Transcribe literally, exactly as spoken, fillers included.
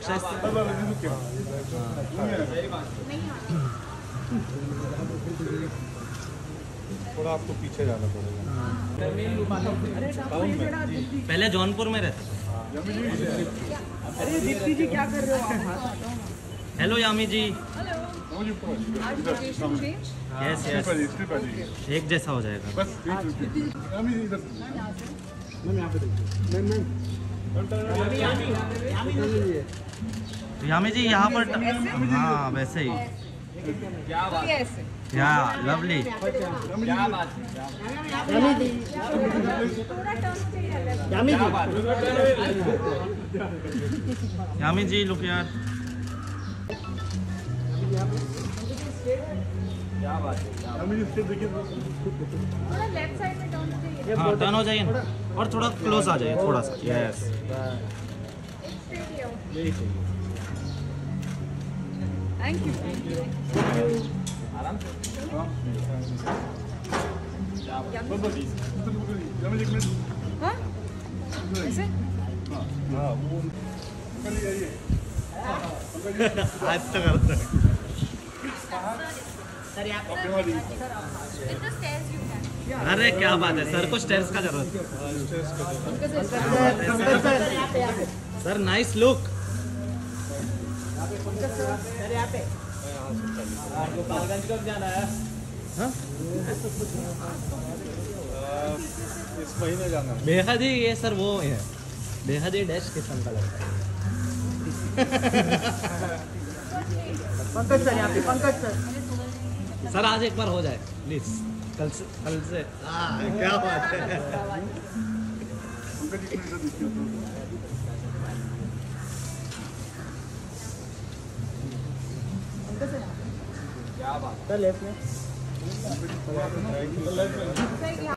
अच्छा थोड़ा आपको पीछे जाना पड़ेगा। पहले जौनपुर में रहते। अरे दीप्ति जी क्या कर रहे हो आप? Hello Yami ji. Yes yes एक जैसा हो जाएगा। बस यामी जी यहाँ पर हाँ वैसे ही या लवली। यामी जी लुक यार। हाँ टर्न हो जाइए और थोड़ा क्लोज आ जाइए थोड़ा सा। Yes thank you. आराम से हाँ ऐसे आज तो करते हैं। अरे क्या बात है सर को स्टेयर्स का जरूरत है। Sir nice look. गोपालगंज कब जाना है? हाँ? इस महीने जाना है। बेहद ही ये सर वो है बेहद ही डैश किस्म का लगता है। पंकज सर यहाँ पे पंकज सर। सर आज एक बार हो जाए प्लीज कल से कल से। हाँ क्या बात है। क्या बात है लेफ्ट में